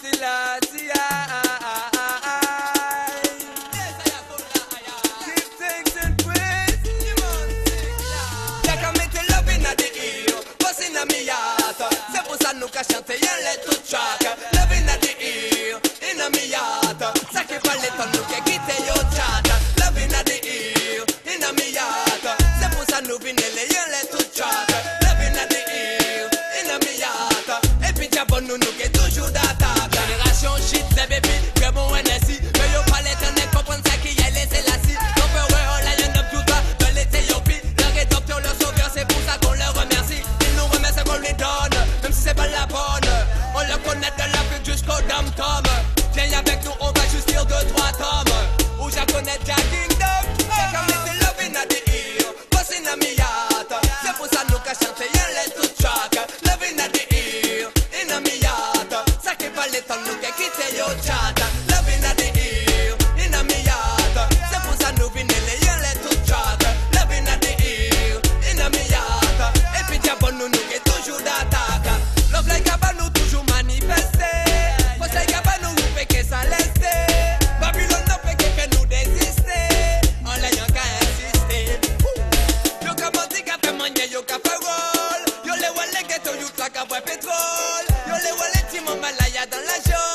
Selassie. Give thanks and praise. They can make the love in the ear, bust in the heart. C'est pour ça nous qu'a chanté un lettre track. Love in the ear, in the heart. Ça qui parle ton nous qui quitte yo chat. Love in the ear, in the heart. C'est pour ça nous venons les un lettre track. Love in the ear, in the heart. Et puis Japon nous qui toujours d'attaque. Génération shit, les bébés, que bon NSI. Mais yo pas l'éternel comprendre ça qui est laissé la scie. Donc ouais, on a y'en a tout ça de l'Éthiopie. Leur rédempteur, leur sauveur, c'est pour ça qu'on leur remercie. Ils nous remercient qu'on lui donne, même si c'est pas la bonne. On le connaît de l'Afrique jusqu'au dom-tom. Viens avec nous, on va juste lire 2-3 tomes. Où je connais Jack Kingdom. C'est comme les love in the ear, boss in the heart. C'est pour ça nous qu'a chanté un lettre track. Love in the ear, in the heart. Ça qui va les temps nous qu'a quitté yo chat. Love in the ear, in the heart. C'est pour ça nous venons les un lettre track. Love in the ear, in the heart. Et puis Japon nous qui toujours d'attaque. Love like a nous toujours manifester. Boss like a nous fait que ça laisse. Babylone n'a fait que nous désister. On l'a y'en qu'à insister. Yo comment dit qu'à fait manger, yo qu'à fait roll. Yo les wallet ghetto, yo claque à boire pétrole. Yo les wallet timon malaya dans la jaune.